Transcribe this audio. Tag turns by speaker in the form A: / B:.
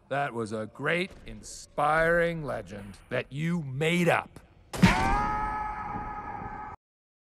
A: That was a great, inspiring legend that you made up.